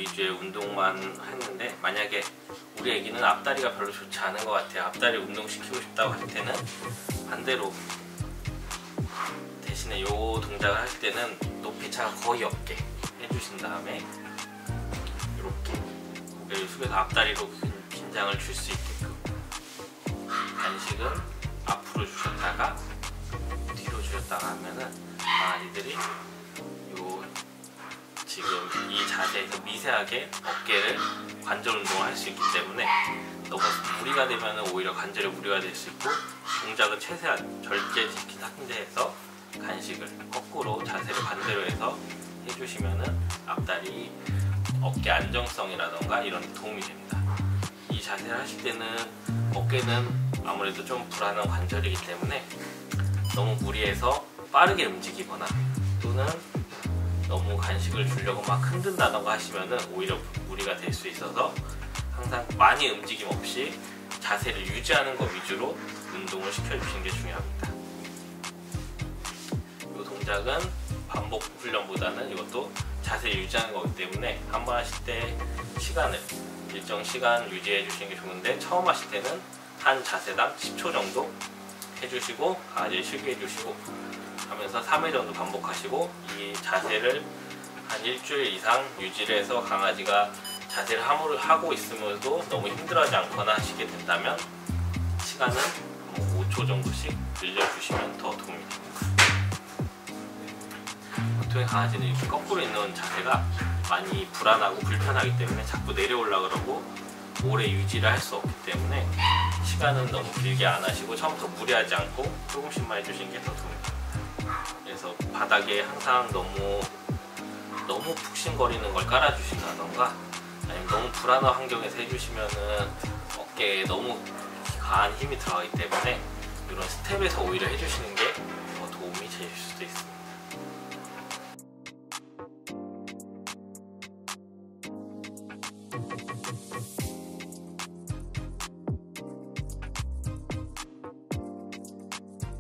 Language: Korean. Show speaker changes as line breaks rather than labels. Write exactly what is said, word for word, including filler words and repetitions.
위주의 운동만 했는데, 만약에 우리 애기는 앞다리가 별로 좋지 않은 것 같아요. 앞다리 운동시키고 싶다고 할 때는 반대로 대신에 이 동작을 할 때는 높이차가 거의 없게 해주신 다음에 이렇게 고개를 숙여서 앞다리로 긴장을 줄 수 있게끔, 간식은 앞으로 주셨다가 뒤로 주셨다가 하면은 강아지들이 요 지금 이 자세에서 미세하게 어깨를 관절 운동을 할 수 있기 때문에, 너무 무리가 되면 오히려 관절에 무리가 될 수 있고, 동작은 최대한 절제시킨 상태에서 간식을 거꾸로 자세를 반대로 해서 해주시면은 앞다리 어깨 안정성이라던가 이런 데 도움이 됩니다. 이 자세를 하실 때는 어깨는 아무래도 좀 불안한 관절이기 때문에 너무 무리해서 빠르게 움직이거나 또는 너무 간식을 주려고 막 흔든다던가 하시면은 오히려 무리가 될 수 있어서, 항상 많이 움직임 없이 자세를 유지하는 것 위주로 운동을 시켜주시는 게 중요합니다. 이 동작은 반복 훈련보다는 이것도 자세를 유지하는 거기 때문에 한 번 하실 때 시간을 일정 시간 유지해 주시는 게 좋은데, 처음 하실 때는 한 자세당 십 초 정도 해주시고 강아지를 쉬게 해주시고 하면서 삼 회 정도 반복하시고, 이 자세를 한 일주일 이상 유지를 해서 강아지가 자세를 하고 있으면서도 너무 힘들어하지 않거나 하시게 된다면 시간은 뭐 오 초 정도씩 늘려주시면 더 도움이 됩니다. 보통의 강아지는 이렇게 거꾸로 있는 자세가 많이 불안하고 불편하기 때문에 자꾸 내려오려 그러고 오래 유지를 할 수 없기 때문에 시간은 너무 길게 안 하시고 처음부터 무리하지 않고 조금씩만 해주시는 게 더 도움이 됩니다. 그래서 바닥에 항상 너무 너무 푹신거리는 걸 깔아주신다던가, 아니면 너무 불안한 환경에서 해주시면은 어깨에 너무 강한 힘이 들어가기 때문에 이런 스텝에서 오히려 해주시는 게 더 도움이 되실 수도 있습니다.